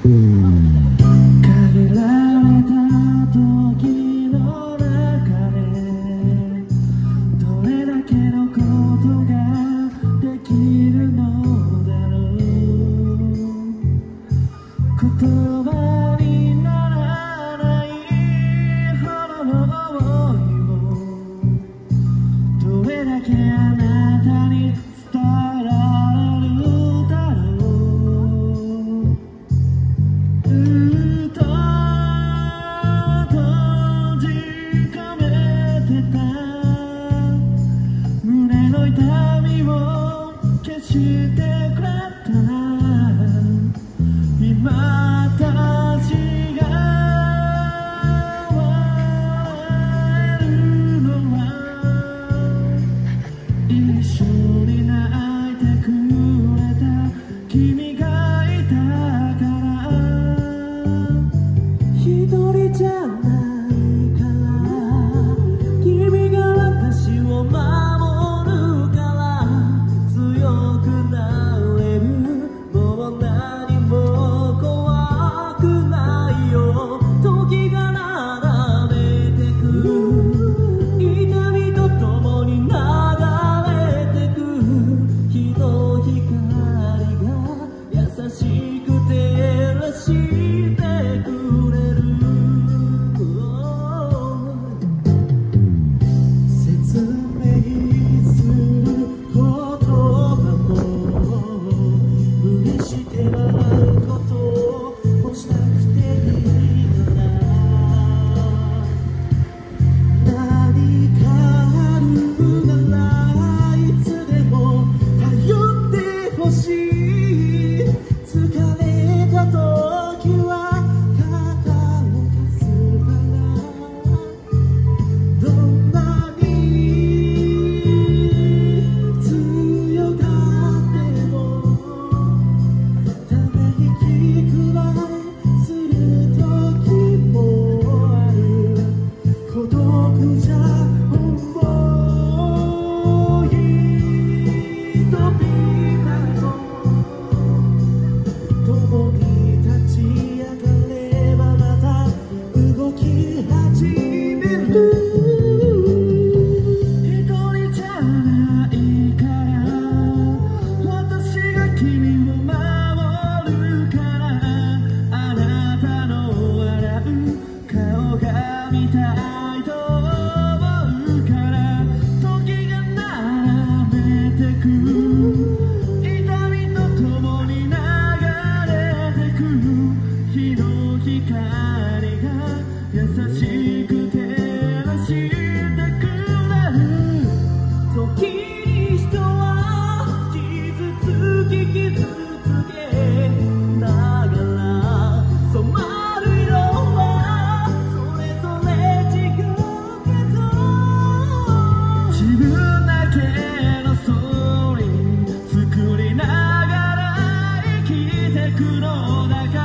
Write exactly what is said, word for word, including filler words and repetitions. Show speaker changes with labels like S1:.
S1: 限られた時の中でどれだけのことができるのだろう。言葉にならないほどの想いをどれだけあなたに伝えられるだろう。ずっと閉じ込めてた胸の痛みを消してくれた。今私が笑えるのは一緒に泣いてくれた君がいたから一人じゃないから君が私を守るから強くなれるもう何も怖くないよ。時が流れてく痛みとともに流れてく日の光が優しく照らしてくれる。説明する言葉も無理して笑うことをしなくていいから何かあるならいつでも頼ってほしい。疲れた時は肩を貸すからどんなに強がってもため息くらいする時もある。孤独じゃ重い扉も共に立ち上がればまた動き始める。一人じゃないから私が君を守るから。あなたの笑う顔が見たいと思うから時が流れてく痛みとともに流れてく日の光が優しく照らしてくれる。時に人は傷つき傷つけながら染まる色はそれぞれ違うけど自分だけのストーリー作りながら生きてくのだから